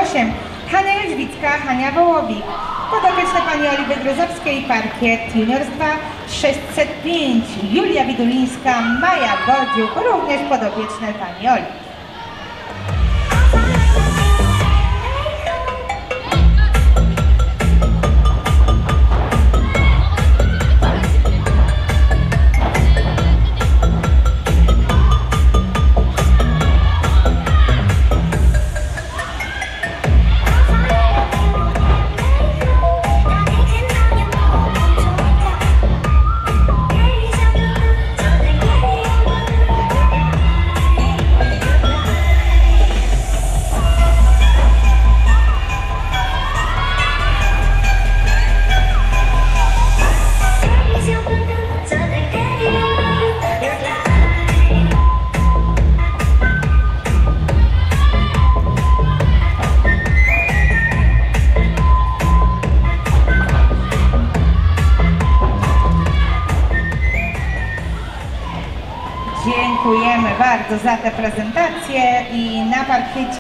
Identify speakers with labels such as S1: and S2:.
S1: 8. Hanna Jóźwicka, Hania Wołowik. Podopieczne pani Oli Wydrozowskiej, parkiet JUNIOR2 605. Julia Widulińska, Maja, Bodziuch, również podopieczne pani Oli. Dziękujemy bardzo za tę prezentację i na parkiecie